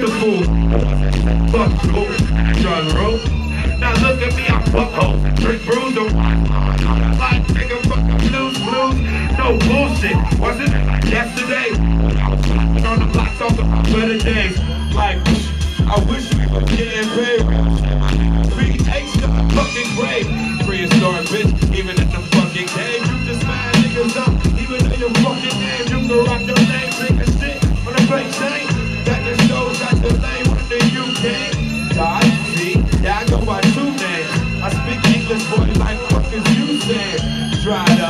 the fool. Fuck you, John Rowe. Now look at me, I'm bucko, drink bruiser. Like nigga, fucking blues. No bullshit, wasn't it yesterday? On the block talking about better days. Like, I wish we were getting paid. 3H to the fucking grave. Prehistoric bitch, even in the fucking game. You just mad niggas up, even in your fucking name. You can rock your name, drinking shit on the fake chain. That just shows that the lane when the UK. God, see, yeah, I go by two names. I speak English, boy, like fuck is you saying? Dried up.